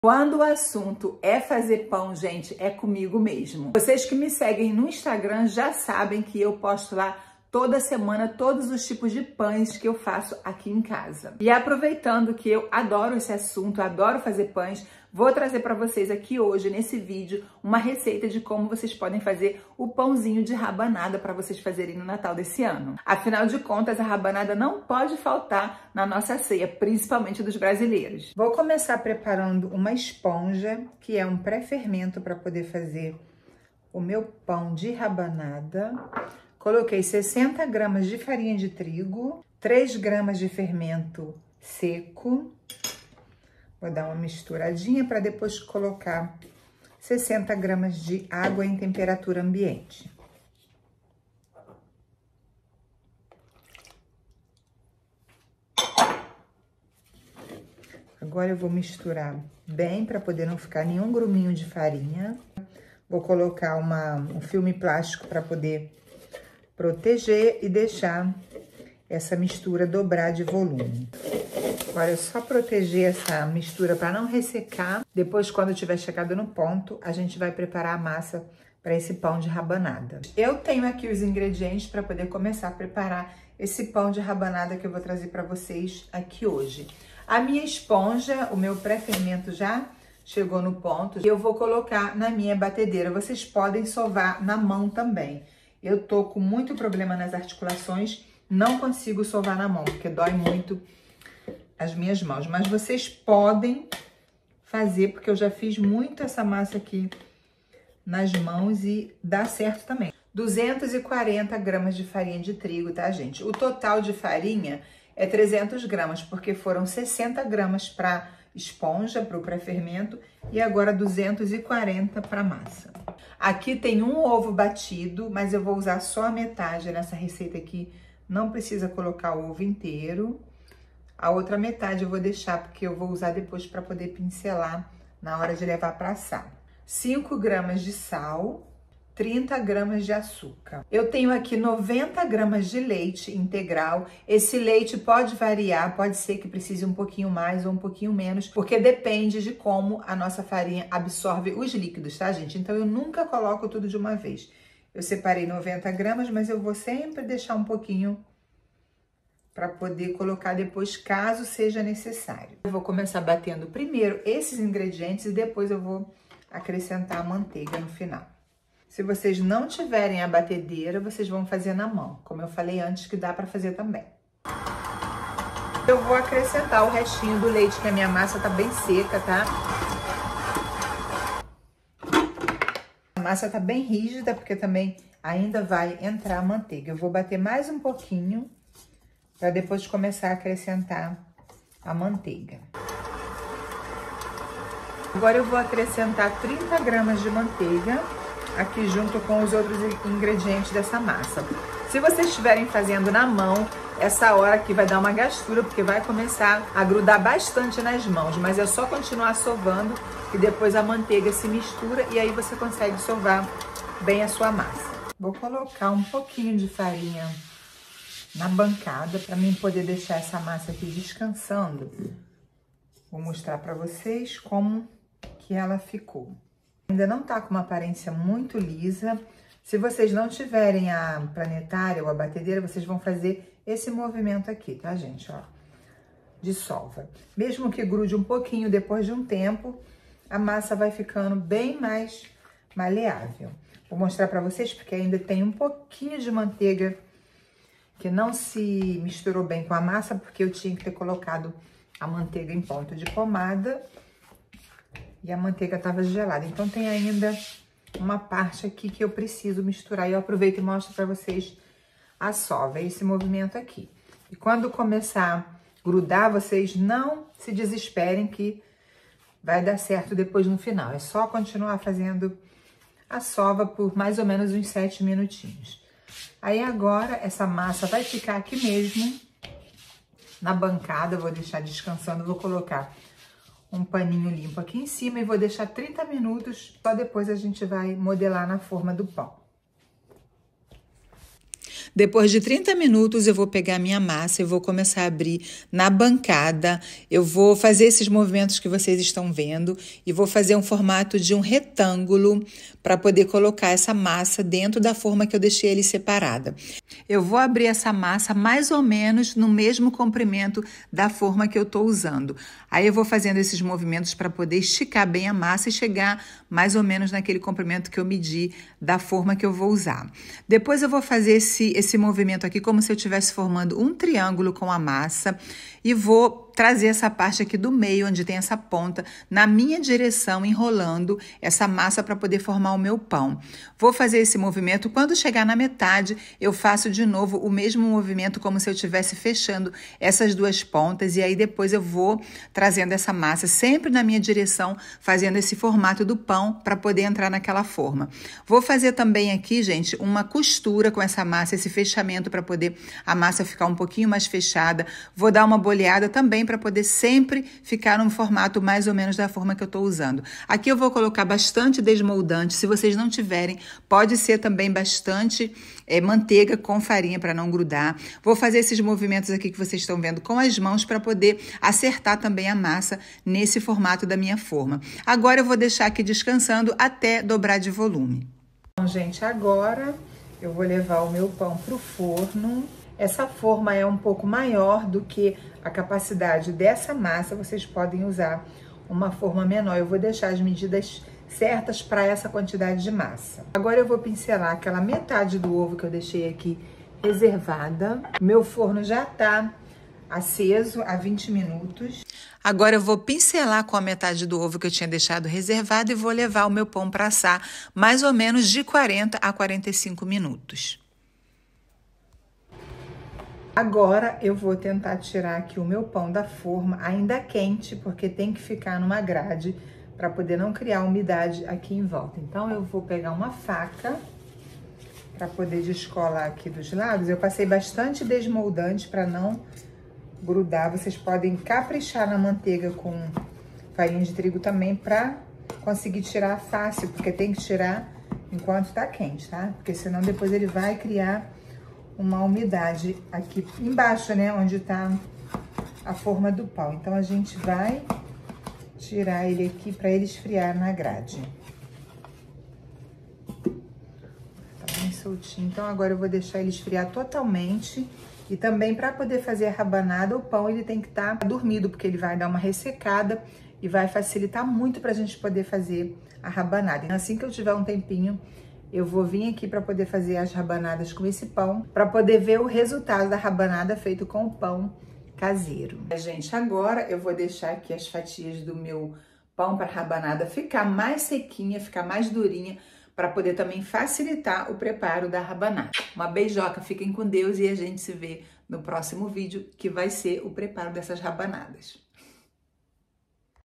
Quando o assunto é fazer pão, gente, é comigo mesmo. Vocês que me seguem no Instagram já sabem que eu posto lá toda semana todos os tipos de pães que eu faço aqui em casa. E aproveitando que eu adoro esse assunto, adoro fazer pães, vou trazer para vocês aqui hoje, nesse vídeo, uma receita de como vocês podem fazer o pãozinho de rabanada para vocês fazerem no Natal desse ano. Afinal de contas, a rabanada não pode faltar na nossa ceia, principalmente dos brasileiros. Vou começar preparando uma esponja, que é um pré-fermento para poder fazer o meu pão de rabanada. Coloquei 60 gramas de farinha de trigo, 3 gramas de fermento seco. Vou dar uma misturadinha para depois colocar 60 gramas de água em temperatura ambiente. Agora eu vou misturar bem para poder não ficar nenhum gruminho de farinha. Vou colocar um filme plástico para poder proteger e deixar essa mistura dobrar de volume. Agora é só proteger essa mistura para não ressecar. Depois, quando tiver chegado no ponto, a gente vai preparar a massa para esse pão de rabanada. Eu tenho aqui os ingredientes para poder começar a preparar esse pão de rabanada que eu vou trazer para vocês aqui hoje. A minha esponja, o meu pré-fermento já chegou no ponto. Eu vou colocar na minha batedeira. Vocês podem sovar na mão também. Eu tô com muito problema nas articulações, não consigo sovar na mão, porque dói muito as minhas mãos. Mas vocês podem fazer, porque eu já fiz muito essa massa aqui nas mãos e dá certo também. 240 gramas de farinha de trigo, tá, gente? O total de farinha é 300 gramas, porque foram 60 gramas para esponja, para o pré-fermento, e agora 240 para massa. Aqui tem um ovo batido, mas eu vou usar só a metade nessa receita aqui. Não precisa colocar o ovo inteiro. A outra metade eu vou deixar, porque eu vou usar depois para poder pincelar na hora de levar para assar. 5 gramas de sal, 30 gramas de açúcar. Eu tenho aqui 90 gramas de leite integral. Esse leite pode variar, pode ser que precise um pouquinho mais ou um pouquinho menos, porque depende de como a nossa farinha absorve os líquidos, tá, gente? Então, eu nunca coloco tudo de uma vez. Eu separei 90 gramas, mas eu vou sempre deixar um pouquinho para poder colocar depois, caso seja necessário. Eu vou começar batendo primeiro esses ingredientes e depois eu vou acrescentar a manteiga no final. Se vocês não tiverem a batedeira, vocês vão fazer na mão, como eu falei antes, que dá para fazer também. Eu vou acrescentar o restinho do leite, que a minha massa tá bem seca, tá? A massa tá bem rígida, porque também ainda vai entrar a manteiga. Eu vou bater mais um pouquinho, para depois começar a acrescentar a manteiga. Agora eu vou acrescentar 30 gramas de manteiga aqui junto com os outros ingredientes dessa massa. Se vocês estiverem fazendo na mão, essa hora aqui vai dar uma gastura, porque vai começar a grudar bastante nas mãos, mas é só continuar sovando e depois a manteiga se mistura e aí você consegue sovar bem a sua massa. Vou colocar um pouquinho de farinha na bancada para mim poder deixar essa massa aqui descansando. Vou mostrar para vocês como que ela ficou. Ainda não tá com uma aparência muito lisa. Se vocês não tiverem a planetária ou a batedeira, vocês vão fazer esse movimento aqui, tá, gente? Ó, dissolva. Mesmo que grude um pouquinho depois de um tempo, a massa vai ficando bem mais maleável. Vou mostrar pra vocês, porque ainda tem um pouquinho de manteiga que não se misturou bem com a massa, porque eu tinha que ter colocado a manteiga em ponto de pomada. E a manteiga estava gelada, então tem ainda uma parte aqui que eu preciso misturar. E eu aproveito e mostro para vocês a sova, esse movimento aqui. E quando começar a grudar, vocês não se desesperem que vai dar certo depois no final. É só continuar fazendo a sova por mais ou menos uns 7 minutinhos. Aí agora essa massa vai ficar aqui mesmo na bancada, eu vou deixar descansando, vou colocar um paninho limpo aqui em cima e vou deixar 30 minutos, só depois a gente vai modelar na forma do pão. Depois de 30 minutos, eu vou pegar minha massa e vou começar a abrir na bancada. Eu vou fazer esses movimentos que vocês estão vendo e vou fazer um formato de um retângulo para poder colocar essa massa dentro da forma que eu deixei ele separada. Eu vou abrir essa massa mais ou menos no mesmo comprimento da forma que eu estou usando. Aí eu vou fazendo esses movimentos para poder esticar bem a massa e chegar mais ou menos naquele comprimento que eu medi da forma que eu vou usar. Depois eu vou fazer esse movimento aqui como se eu estivesse formando um triângulo com a massa e vou trazer essa parte aqui do meio, onde tem essa ponta, na minha direção, enrolando essa massa para poder formar o meu pão. Vou fazer esse movimento, quando chegar na metade, eu faço de novo o mesmo movimento, como se eu estivesse fechando essas duas pontas, e aí depois eu vou trazendo essa massa sempre na minha direção, fazendo esse formato do pão para poder entrar naquela forma. Vou fazer também aqui, gente, uma costura com essa massa, esse fechamento para poder a massa ficar um pouquinho mais fechada. Vou dar uma boleada também para poder sempre ficar num formato mais ou menos da forma que eu estou usando. Aqui eu vou colocar bastante desmoldante. Se vocês não tiverem, pode ser também bastante manteiga com farinha para não grudar. Vou fazer esses movimentos aqui que vocês estão vendo com as mãos para poder acertar também a massa nesse formato da minha forma. Agora eu vou deixar aqui descansando até dobrar de volume. Então, gente, agora eu vou levar o meu pão para o forno. Essa forma é um pouco maior do que a capacidade dessa massa, vocês podem usar uma forma menor. Eu vou deixar as medidas certas para essa quantidade de massa. Agora eu vou pincelar aquela metade do ovo que eu deixei aqui reservada. Meu forno já tá aceso há 20 minutos. Agora eu vou pincelar com a metade do ovo que eu tinha deixado reservado e vou levar o meu pão para assar mais ou menos de 40 a 45 minutos. Agora eu vou tentar tirar aqui o meu pão da forma ainda quente, porque tem que ficar numa grade para poder não criar umidade aqui em volta. Então eu vou pegar uma faca para poder descolar aqui dos lados. Eu passei bastante desmoldante para não grudar. Vocês podem caprichar na manteiga com farinha de trigo também para conseguir tirar fácil, porque tem que tirar enquanto tá quente, tá? Porque senão depois ele vai criar uma umidade aqui embaixo, né, onde tá a forma do pão. Então, a gente vai tirar ele aqui para ele esfriar na grade. Tá bem soltinho. Então, agora eu vou deixar ele esfriar totalmente. E também, para poder fazer a rabanada, o pão ele tem que estar dormido, porque ele vai dar uma ressecada e vai facilitar muito pra gente poder fazer a rabanada. Então, assim que eu tiver um tempinho, eu vou vir aqui para poder fazer as rabanadas com esse pão, para poder ver o resultado da rabanada feito com o pão caseiro. Gente, agora eu vou deixar aqui as fatias do meu pão para rabanada ficar mais sequinha, ficar mais durinha, para poder também facilitar o preparo da rabanada. Uma beijoca, fiquem com Deus e a gente se vê no próximo vídeo, que vai ser o preparo dessas rabanadas.